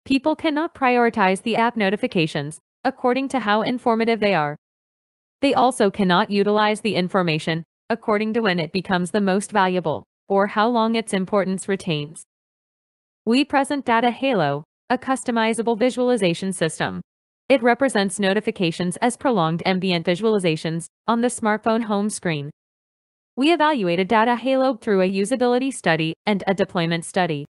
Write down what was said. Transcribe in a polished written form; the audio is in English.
People cannot prioritize the app notifications according to how informative they are. They also cannot utilize the information according to when it becomes the most valuable or how long its importance retains. We present DataHalo, a customizable visualization system. It represents notifications as prolonged ambient visualizations on the smartphone home screen. We evaluated DataHalo through a usability study and a deployment study.